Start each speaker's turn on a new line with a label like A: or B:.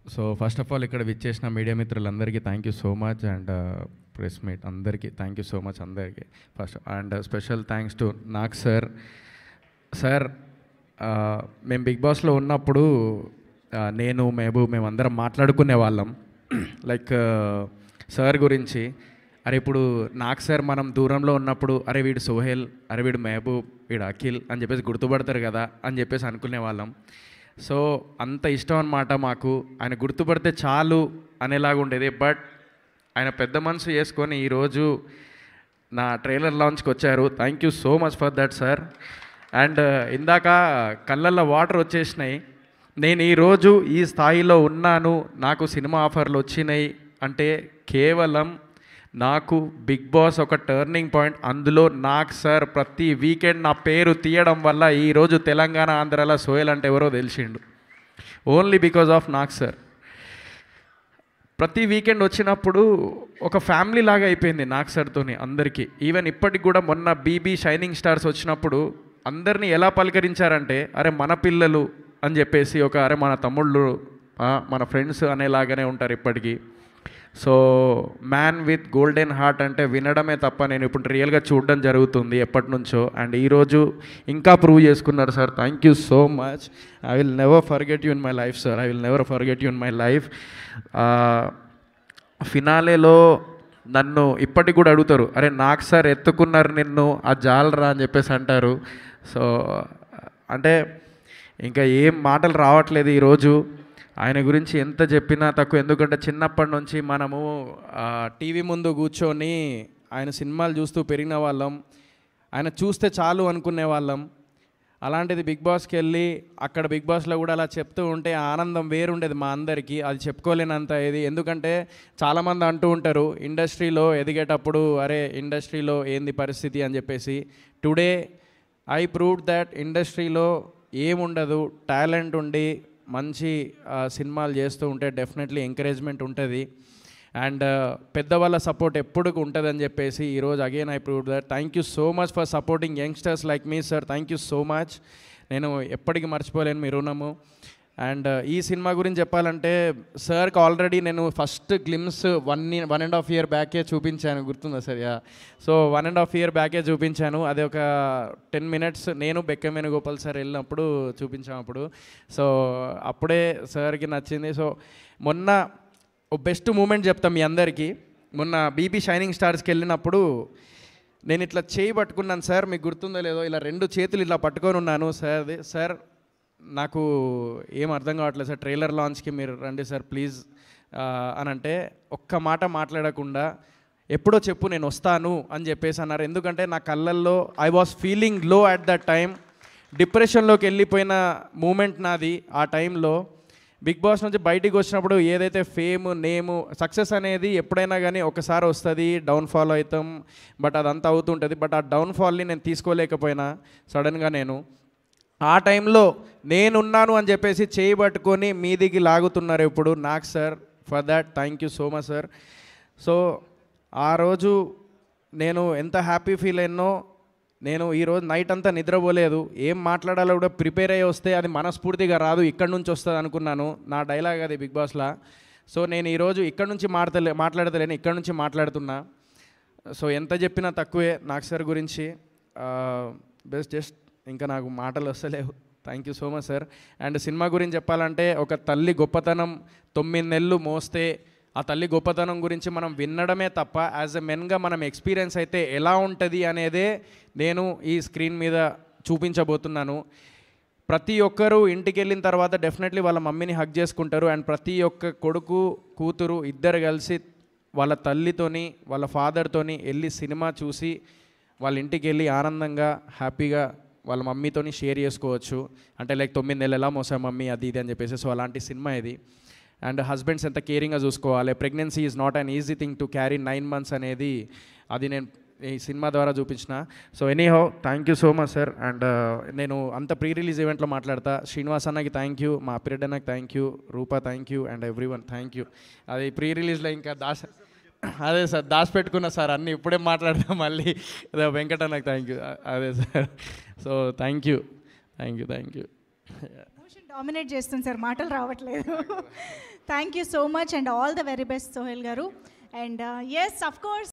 A: So first of all ఇక్కడ విచ్చేసిన media మిత్రులందరికీ thank you so much and press meet అందరికీ థ్యాంక్ యూ సో మచ్ అందరికీ first and special thanks to Nag sir. Sir మేము Bigg బాస్లో ఉన్నప్పుడు నేను మేమందరం మాట్లాడుకునే వాళ్ళం లైక్ సార్ గురించి. అరే ఇప్పుడు నాగ్ సార్ మనం దూరంలో ఉన్నప్పుడు అరే వీడు సోహెల్, అరే వీడు మహబూబ్, వీడు అఖిల్ అని చెప్పేసి గుర్తుపడతారు కదా అని చెప్పేసి అనుకునే వాళ్ళం. సో అంత ఇష్టం అన్నమాట మాకు, ఆయన గుర్తుపడితే చాలు అనేలాగా ఉండేది. బట్ ఆయన పెద్ద మనసు చేసుకొని ఈరోజు నా ట్రైలర్ లాంచ్కి వచ్చారు. Thank you so much for that sir. And ఇందాక కళ్ళల్లో వాటర్ వచ్చేసినాయి. నేను ఈరోజు ఈ స్థాయిలో ఉన్నాను, నాకు సినిమా ఆఫర్లు వచ్చినాయి అంటే కేవలం నాకు బిగ్ బాస్ ఒక టర్నింగ్ పాయింట్. అందులో నాగ్ సార్ ప్రతి వీకెండ్ నా పేరు తీయడం వల్ల ఈరోజు తెలంగాణ ఆంధ్రాలో సోహెల్ అంటే ఎవరో తెలిసిండు. Only because of Nag sir. ప్రతి వీకెండ్ వచ్చినప్పుడు ఒక ఫ్యామిలీ లాగా అయిపోయింది నాగ్ సార్తోని అందరికీ. ఈవెన్ ఇప్పటికి కూడా మొన్న బీబీ షైనింగ్ స్టార్స్ వచ్చినప్పుడు అందరినీ ఎలా పలకరించారంటే అరే మన పిల్లలు అని చెప్పేసి, ఒక అరే మన తమ్ముళ్ళు, మన ఫ్రెండ్స్ అనేలాగానే ఉంటారు ఇప్పటికీ. So man with golden heart అంటే వినడమే తప్ప నేను ఇప్పుడు రియల్గా చూడడం జరుగుతుంది ఎప్పటి నుంచో. అండ్ ఈరోజు ఇంకా ప్రూవ్ చేసుకున్నారు sir. Thank you so much. I will never forget you in my life sir. I will never forget you in my life. ఫినాలేలో నన్ను ఇప్పటికి కూడా అడుగుతారు, అరే నాగ్ సార్ ఎత్తుకున్నారు నిన్ను, ఆ జాలరా అని చెప్పేసి అంటారు. సో అంటే ఇంకా ఏం మాటలు రావట్లేదు ఈరోజు. ఆయన గురించి ఎంత చెప్పినా తక్కువ. ఎందుకంటే చిన్నప్పటి నుంచి మనము టీవీ ముందు కూర్చొని ఆయన సినిమాలు చూస్తూ పెరిగిన వాళ్ళం. ఆయన చూస్తే చాలు అనుకునే వాళ్ళం. అలాంటిది బిగ్ బాస్కి వెళ్ళి అక్కడ బిగ్ బాస్లో కూడా అలా చెప్తూ ఉంటే ఆనందం వేరుండేది మా అందరికీ. అది చెప్పుకోలేనంత ఇది. ఎందుకంటే చాలామంది అంటూ ఉంటారు ఇండస్ట్రీలో ఎదిగేటప్పుడు అరే ఇండస్ట్రీలో ఏంది పరిస్థితి అని చెప్పేసి. టుడే ఐ ప్రూవ్డ్ దట్ ఇండస్ట్రీలో ఏముండదు, టాలెంట్ ఉండి మంచి సినిమాలు చేస్తూ ఉంటే డెఫినెట్లీ ఎంకరేజ్మెంట్ ఉంటుంది. అండ్ పెద్దవాళ్ళ సపోర్ట్ ఎప్పుడు ఉంటుందని చెప్పేసి ఈరోజు again I prove that. Thank you so much for supporting youngsters like me sir. Thank you so much. నేను ఎప్పటికీ మర్చిపోలేను మీ రుణము. అండ్ ఈ సినిమా గురించి చెప్పాలంటే సార్కి ఆల్రెడీ నేను ఫస్ట్ గ్లిమ్స్ 1.5 year బ్యాకే చూపించాను, గుర్తుందా సార్? యా. సో 1.5 year బ్యాకే చూపించాను. అది ఒక 10 minutes నేను బెక్క వేణుగోపాల్ సార్ వెళ్ళినప్పుడు చూపించాము అప్పుడు. సో అప్పుడే సార్కి నచ్చింది. సో మొన్న బెస్ట్ మూమెంట్ చెప్తాం మీ అందరికీ. మొన్న బీబీ షైనింగ్ స్టార్స్కి వెళ్ళినప్పుడు నేను ఇట్లా చేయి పట్టుకున్నాను సార్, మీకు గుర్తుందో లేదో, ఇలా 2 చేతులు ఇలా పట్టుకొని ఉన్నాను సార్ నాకు ఏం అర్థం కావట్లేదు సార్, ట్రైలర్ లాంచ్కి మీరు రండి సార్ ప్లీజ్ అని అంటే ఒక్క మాట మాట్లాడకుండా ఎప్పుడో చెప్పు నేను వస్తాను అని చెప్పేసి అన్నారు. ఎందుకంటే నా కళ్ళల్లో I was feeling low at that time. డిప్రెషన్లోకి వెళ్ళిపోయిన మూమెంట్ నాది ఆ టైంలో. బిగ్ బాస్ నుంచి బయటికి వచ్చినప్పుడు ఏదైతే ఫేమ్, నేము, సక్సెస్ అనేది ఎప్పుడైనా కానీ ఒకసారి వస్తుంది, డౌన్ఫాల్ అవుతాం, బట్ అదంతా అవుతుంటుంది. బట్ ఆ డౌన్ఫాల్ని నేను తీసుకోలేకపోయినా సడన్గా నేను ఆ టైంలో నేనున్నాను అని చెప్పేసి చేయి పట్టుకొని మీదికి లాగుతున్నారు ఇప్పుడు Nag sir. For that thank you so much sir. So ఆ రోజు నేను ఎంత హ్యాపీ ఫీల్ అయినో, నేను ఈరోజు నైట్ అంతా నిద్రపోలేదు. ఏం మాట్లాడాలో కూడా ప్రిపేర్ అయ్యి వస్తే అది మనస్ఫూర్తిగా రాదు, ఇక్కడ నుంచి వస్తుంది అనుకున్నాను. నా డైలాగ్ అది బిగ్ బాస్లో. సో నేను ఈరోజు ఇక్కడ నుంచి మాట్లాడతలేను, ఇక్కడ నుంచి మాట్లాడుతున్నా. సో ఎంత చెప్పినా తక్కువే నాగ్ సార్ గురించి. జస్ట్ ఇంకా నాకు మాటలు వస్తలేవు. Thank you so much sir. And cinema గురించి చెప్పాలంటే ఒక తల్లి గొప్పతనం 9 నెలలు మోస్తే ఆ తల్లి గొప్పతనం గురించి మనం వినడమే తప్ప యాజ్ ఎ మెన్గా మనం ఎక్స్పీరియన్స్ అయితే ఎలా ఉంటుంది అనేదే నేను ఈ స్క్రీన్ మీద చూపించబోతున్నాను. ప్రతి ఒక్కరూ ఇంటికి వెళ్ళిన తర్వాత డెఫినెట్లీ వాళ్ళ మమ్మీని హగ్ చేసుకుంటారు. అండ్ ప్రతి ఒక్క కొడుకు కూతురు ఇద్దరు కలిసి వాళ్ళ తల్లితోని వాళ్ళ ఫాదర్తోని వెళ్ళి సినిమా చూసి వాళ్ళ ఇంటికి వెళ్ళి ఆనందంగా హ్యాపీగా వాళ్ళ మమ్మీతోని షేర్ చేసుకోవచ్చు. అంటే లైక్ 9 నెలలు ఎలా మోసా మమ్మీ అది ఇది అని చెప్పేసి. సో అలాంటి సినిమా ఇది. అండ్ హస్బెండ్స్ ఎంత కేరింగ్గా చూసుకోవాలి. Pregnancy is not an easy thing to carry 9 months అనేది అది నేను ఈ సినిమా ద్వారా చూపించిన. So anyhow thank you so much sir. And నేను అంత ప్రీ రిలీజ్ ఈవెంట్లో మాట్లాడతా. శ్రీనివాస్ అన్నకి థ్యాంక్ యూ, మా అప్పిరెడ్డి అన్నకి thank you, Rupa thank you, and everyone thank you. అది ప్రీ రిలీజ్లో ఇంకా అదే సార్ దాచిపెట్టుకున్నా సార్ అన్నీ, ఇప్పుడే మాట్లాడతాం మళ్ళీ. అదే వెంకటన్నకి థ్యాంక్ యూ. అదే sir. So thank you.
B: Dominate చేస్తుంది సార్, మాటలు రావట్లేదు. Thank you so much and all the very best Sohel garu. And yes, of course